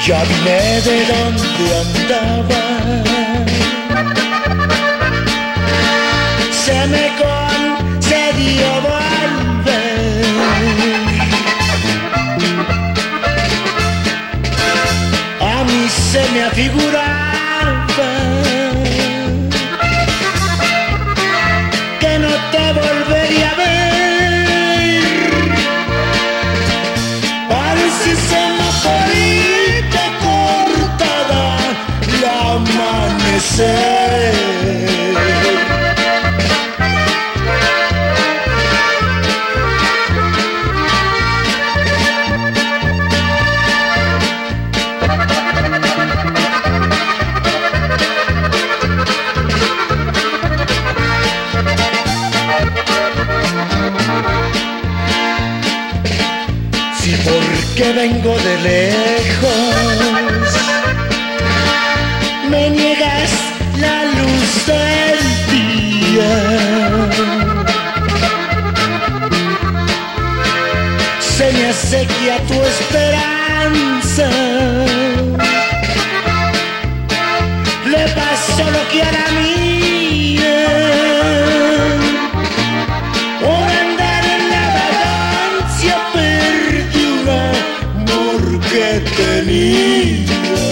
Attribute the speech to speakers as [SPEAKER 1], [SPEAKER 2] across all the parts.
[SPEAKER 1] Ya vine de donde andaba, se me concedió volver. A mí se me afiguraba que no te volvería a ver. Parece semaforita cortada el amanecer. Si porque vengo de lejos me niegas la luz del día, se me acequia tu esperanza, le pasó lo que a la mía. Por andar en la vagancia perdí un amor que tenía.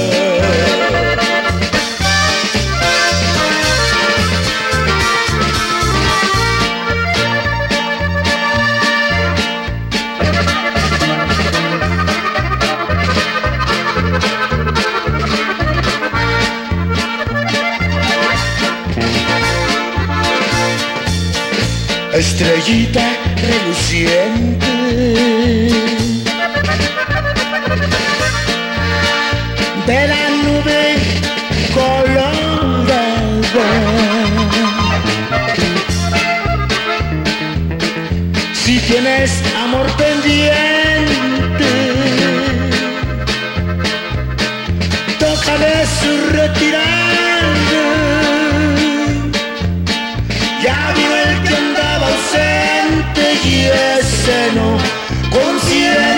[SPEAKER 1] Estrellita reluciente de la nube colorada, si tienes amor pendiente, tócale su retirada. Ya vino el que andaba ausente y ese no consiente.